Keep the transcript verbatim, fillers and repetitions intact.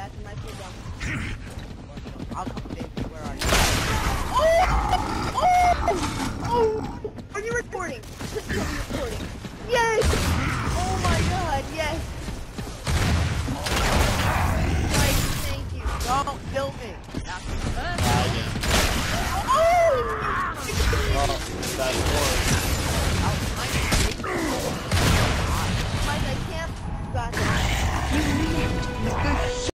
That's my pull down. I'll come, David. Where are you? Oh! Oh! Oh! Are you recording? Please tell me you're recording. Yes! Oh my god, yes! Mike, thank you. Don't kill me. Oh! Oh! Well, that's